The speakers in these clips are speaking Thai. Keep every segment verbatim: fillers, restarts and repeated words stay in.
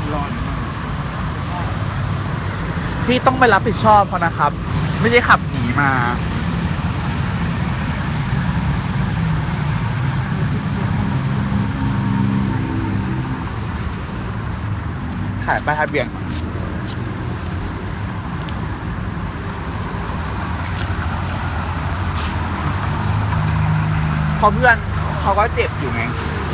ร้อนพี่ต้องไปรับผิดชอบเขานะครับไม่ใช่ขับหนีมาถ่ายป้ายทะเบียนพอเพื่อนเขาก็เจ็บอยู่ไง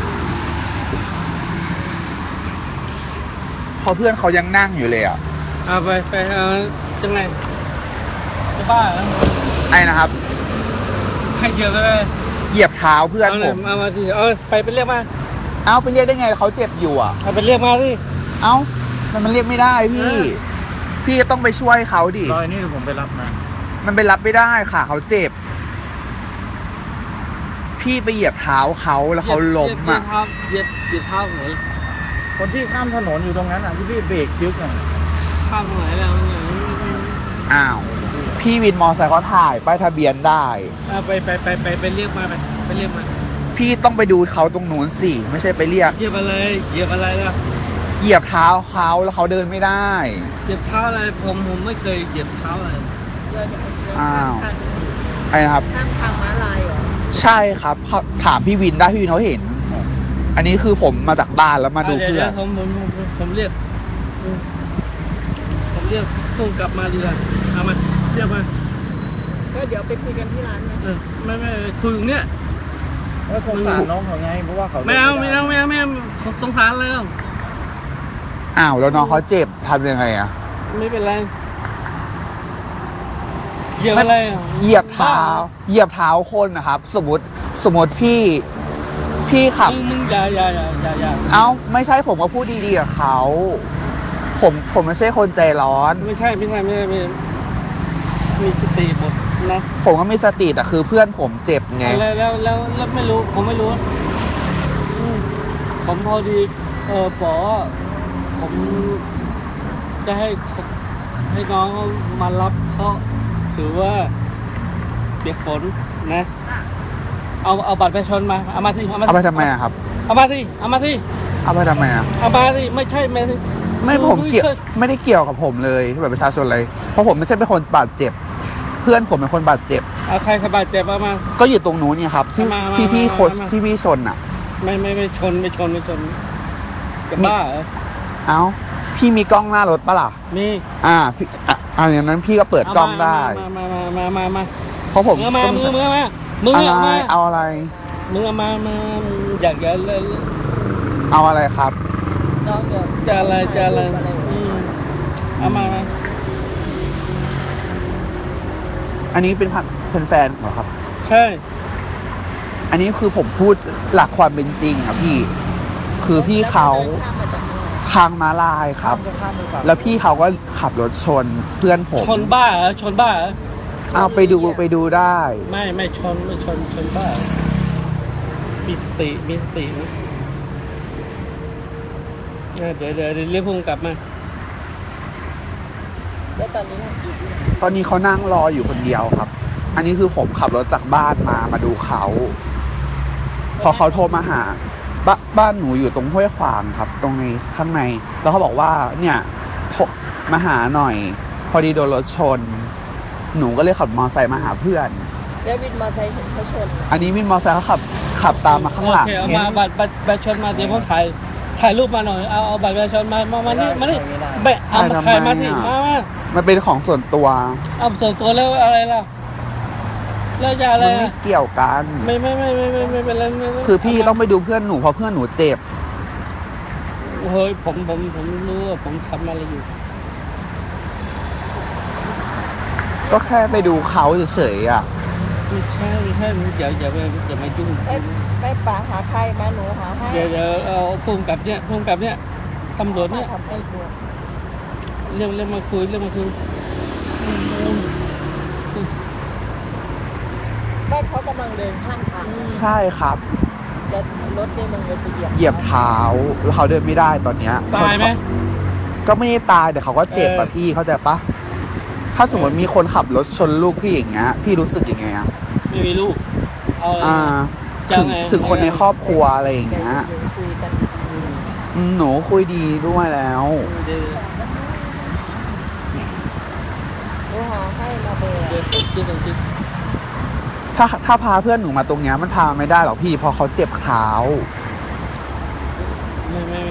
พอเพื่อนเขายังนั่งอยู่เลยอ่ะเอาไปไปเอาจังไงจะบ้าเหรอไอ้นะครับใครเจอกันเลยเหยียบเท้าเพื่อนผมเอามาสิเอาไปไปเรียกมาเอาไปเรียกได้ไงเขาเจ็บอยู่อ่ะเอาไปเรียกมาสิเอามันมันเรียกไม่ได้พี่พี่ก็ต้องไปช่วยเขาดิรอยนี่ผมไปรับนะมันไปรับไม่ได้ค่ะเขาเจ็บพี่ไปเหยียบเท้าเขาแล้วเขาล้มอ่ะเหยียบเหยียบเท้าไหนคนที่ข้ามถนนอยู่ตรงนั้นอ่ะที่พี่เบรกยึกอ่ะข้ามตรงไหนแล้วอ้าวพี่วินมอเตอร์ไซค์เขาถ่ายป้ายทะเบียนได้ไปไปไปไปไปเรียกมาไปไปเรียกมาพี่ต้องไปดูเขาตรงนู้นสิไม่ใช่ไปเรียกเหยียบอะไรเหยียบอะไรล่ะเหยียบเท้าเขาแล้วเขาเดินไม่ได้เหยียบเท้าอะไรผมผมไม่เคยเหยียบเท้าอะไรอ้าวไอ้นะครับข้ามทางม้าลายเหรอใช่ครับถามพี่วินได้พี่วินเขาเห็นอันนี้คือผมมาจากบ้านแล้วมาดูเพื่อนผมผมผมเรียกผมเรียกพุ่งกลับมาดีกว่าเอามาเรียกมาก็เดี๋ยวไปคุยกันที่ร้านไหมไม่ไม่คุยตรงเนี้ยก็สงสารน้องเขาไงเพราะว่าเขาไม่เอาไม่เอาไม่เอาไม่เอาสงสารเลยอ้าวแล้วน้องเขาเจ็บทำยังไงอ่ะไม่เป็นไรเหยียบอะไรเหยียบเท้าเหยียบเท้าคนนะครับสมมติสมมติพี่พี่ขับมึงอย่าอย่าอย่าอย่าอย่าเอ้าไม่ใช่ผมก็พูดดีๆกับเขาผมผมไม่ใช่คนใจร้อนไม่ใช่ไม่ใช่ไม่ใช่มีสติหมดนะผมก็มีสติแต่คือเพื่อนผมเจ็บไงแล้วแล้วแล้วแล้วไม่รู้ผมไม่รู้ผมพอดีเออปอผมจะให้ให้น้องเขามารับเขาถือว่าเปียกฝนนะเอาเอาบัตรประชาชนมาเอามาสิเอามาเอาไปทำไมอะครับเอามาสิเอามาสิเอาไปทำไมอะเอามาสิไม่ใช่ไม่ไม่ผมเกี่ยวไม่ได้เกี่ยวกับผมเลยแบบประชาชนเลยเพราะผมไม่ใช่เป็นคนบาดเจ็บเพื่อนผมเป็นคนบาดเจ็บเอาใครใครบาดเจ็บเอามาก็อยู่ตรงนู้นเนี่ยครับที่พี่พี่โคชที่พี่ชนอะไม่ไม่ไม่ชนไม่ชนไม่ชนจะบ้าเหรอเอ้าพี่มีกล้องหน้ารถปะล่ะมีอ่าพี่อ่าอย่างนั้นพี่ก็เปิดกล้องได้มามามามามามาเพราะผมมือมามือมือมามือมาเอาอะไรมือมามาอยากจะเลยเอาอะไรครับจะอะไรจะอะไรเอามาอันนี้เป็นเป็นแฟนเหรอครับใช่อันนี้คือผมพูดหลักความเป็นจริงครับพี่คือพี่เขาทางม้าลายครับแล้วพี่เขาก็ขับรถชนเพื่อนผมชนบ้าเหรอชนบ้าเหรอเอาไปดูไปดูได้ไม่ไม่ชนไม่ชนชนบ้ามีสติมีสตินะเดี๋ยวเดี๋ยวเรียกพุ่งกลับมาแล้วตอนนี้ตอนนี้เขานั่งรออยู่คนเดียวครับอันนี้คือผมขับรถจากบ้านมามาดูเขาพอเขาโทรมาหาบ้านบ้านหนูอยู่ตรงห้วยขวางครับตรงในข้างในแล้วเขาบอกว่าเนี่ยมาหาหน่อยพอดีโดนรถชนหนูก็เลยขับมอเตอร์ไซค์มาหาเพื่อนแล้ววินมอเตอร์ไซค์เห็นเขาชนอันนี้วินมอเตอร์ไซค์เขาขับขับตามมาข้างหลังเอามาบัตรบัตรบัตรชนมาเดี๋ยวเขาถ่ายถ่ายรูปมาหน่อยเอาเอาบัตรประชาชนมามามานี่มานี่แบะเอามาถ่ายมาสิมามามันเป็นของส่วนตัวเอาส่วนตัวแล้วอะไรล่ะแล้วจะอะไรไม่เกี่ยวกันไม่ไม่ไม่ไม่ไม่ไม่เป็นไรคือพี่ต้องไปดูเพื่อนหนูเพราะเพื่อนหนูเจ็บเฮ้ยผมผมผมรู้ว่าผมทำอะไรอยู่ก็แค่ไปดูเขาเฉยๆอ่ะไม่ใช่ไม่ใช่อย่าอย่าไปอย่ามายุ่งไม่ป่าหาใครมาหนูหาให้เดี๋ยวเดี๋ยวเอาพุ่งกับเนี่ยพุ่งกับเนี่ยตำรวจเนี่ยเรื่องเรื่องมาคุยเรื่องมาคุยบ้านเขากำลังเดินข้ามทางใช่ครับแล้วรถนี่มันเลยไปเหยียบเหยียบเท้าแล้วเขาเดินไม่ได้ตอนเนี้ยตายไหมก็ไม่ได้ตายแต่เขาก็เจ็บอ่ะพี่เข้าใจปะถ้าสมมติมีคนขับรถชนลูกพี่อย่างเงี้ยพี่รู้สึกยังไงอ่ะไม่มีลูกอ่าถึงถึงคนในครอบครัวอะไรอย่างเงี้ยอืมหนูคุยดีด้วยแล้วเดี๋ยวหนูหาให้มาเบอร์เดี๋ยวคิดตรงคิดถ้าถ้าพาเพื่อนหนูมาตรงเนี้ยมันพาไม่ได้หรอกพี่เพราะเขาเจ็บเท้าไม่ไม่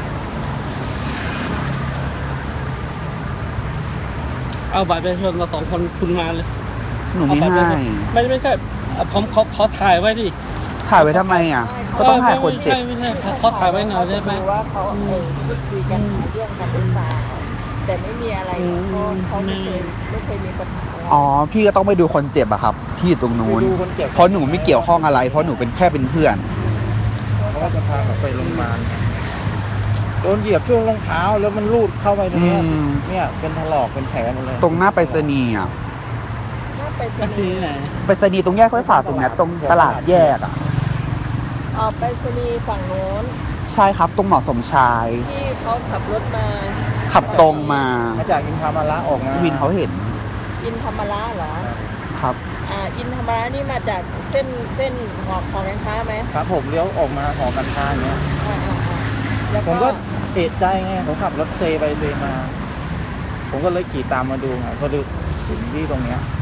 เอาบัตรประชาชนมาสองคนคุณมาเลยหนูไม่ให้ไม่ไม่ใช่ผมเขาเขาถ่ายไว้ดิถ่ายไว้ทำไมอ่ะ ก็ต้องถ่ายคนเจ็บไม่ใช่ไม่ใช่เขาถ่ายไว้หน่อยได้ไหมดูว่าเขาเออพูดคุยกันหาเรื่องกันหรือเปล่าแต่ไม่มีอะไรอืมเพราะเขาไม่เคยไม่เคยมีปัญหาอะไรอ๋อ พี่ก็ต้องไปดูคนเจ็บอะครับ ที่อยู่ตรงไปนู้นดูคนเจ็บเพราะหนูไม่เกี่ยวข้องอะไร เพราะหนูเป็นแค่เป็นเพื่อนเขาก็จะพาเขาไปโรงพยาบาลโดนเหยียบช่วงรองเท้าแล้วมันรูดเข้าไปตรงเนี้ยอืมเนี่ยเป็นถลอกเป็นแผลหมดเลยตรงหน้าไปรษณีย์อ่ะถ้าไปสไม่นีที่ย์ไหนไปรษณีย์ตรงแยกห้วยขวางตรงเนี้ยตรงตลาดแยกอ่ะออกไปสนีย์ฝั่งโน้นใช่ครับ ตรงหมอสมชายที่เขาขับรถมาขับตรงมามาจากอินทามาระออกมาวินเขาเห็นอินธรรมระเหรอครับอ่าอินธรรมระนี่มาจากเส้นเส้นหอกของการค้าไหมครับผมเลี้ยวออกมาหอการค้าอย่างเงี้ยอ่าอ่าอ่าแล้วผมก็เอะใจไงผมขับรถเซไปเซมา ผมก็เลยขี่ตามมาดูไงพอดีถึงที่ตรงเนี้ย